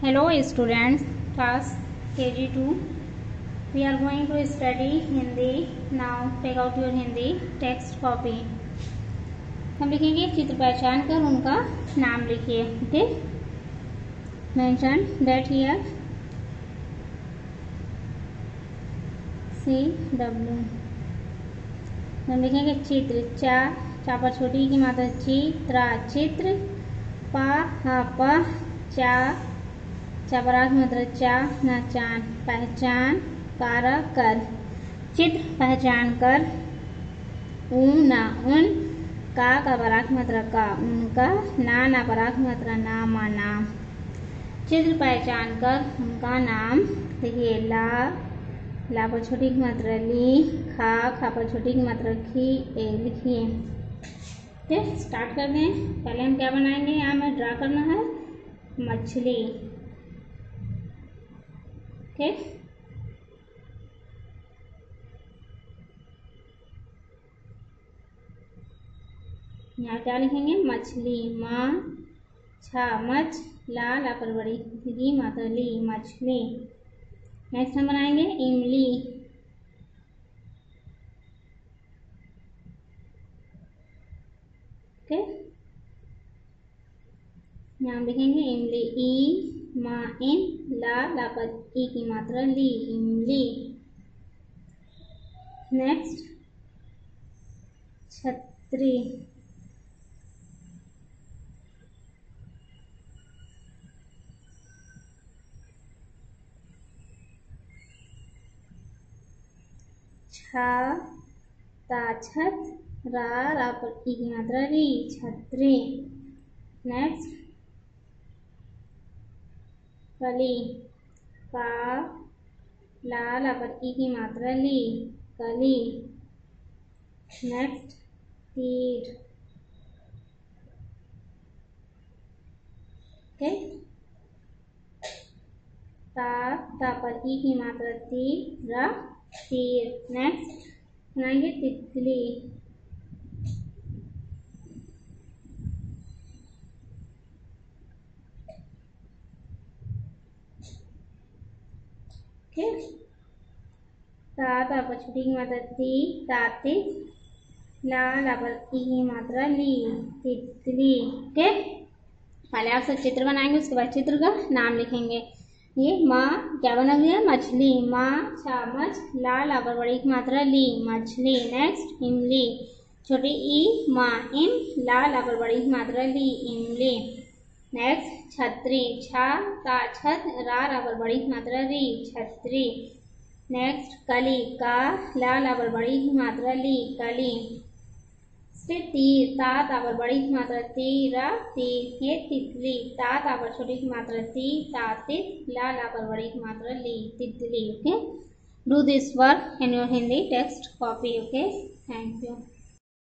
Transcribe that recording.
Hello students, class KG2. We are going to study Hindi. Now take out your Hindi text copy. हम लिखेंगे चित्र पहचान कर उनका नाम लिखिए. Okay, mention that here CW. हम लिखेंगे चित्र. चा पर छोटी की मात्रा चित्रा चित्र. पा हा पा चा पर मात्रा चा ना चान पहचान कारा कर चित्र पहचान कर. ना उन का पराख मात्रा का उनका. ना पराख मात्रा ना माना. चित्र पहचान कर उनका नाम देखिए. ला पर छोटी की मात्रा ली. खा पर छोटी की मात्रा खी ए लिखिए. ओके, स्टार्ट कर दें. पहले हम क्या बनाएंगे, यहाँ में ड्रा करना है मछली. ओके, यहाँ क्या लिखेंगे, मछली. माँ छा मछ ला पर बड़ी गी मात्रा ली मछली. नेक्स्ट हम बनाएंगे इमली. ओके, यहाँ लिखेंगे इमली. ई मा इन ला पर ई की मात्रा ली इमली. नेक्स्ट छतरी. छत रा पर ई की मात्रा री छतरी. नेक्स्ट कली. का ला पर ई की मात्रा ली कली. नेक्स्ट तीर. ओके, ता पर ई की मात्रा तीर तीर. नेक्स्ट बनाएंगे तितली. ओके, ता पर छोटी की मात्रा तातित. ला पर ई की मात्रा ली तितली. ओके, पहले आप सब चित्र बनाएंगे, उसके बाद चित्र का नाम लिखेंगे. ये माँ क्या बना गया, मछली. माँ छा मछ ला पर बड़ी की मात्रा ली मछली. नेक्स्ट इमली. छोटी ई माँ इन ला पर बड़ी की मात्रा ली इमली. नेक्स्ट छतरी. छा छत रा पर बड़ी की मात्रा री छतरी. नेक्स्ट कली. का ला पर बड़ी की मात्रा ली कली. तीर. ता पर बड़ी की मात्रा तीरा तीर. ये तितली. ता पर छोटी की मात्रा तातित ला पर बड़ी की मात्रा ली तितली. Okay, do this work in your Hindi text copy. Okay, thank you.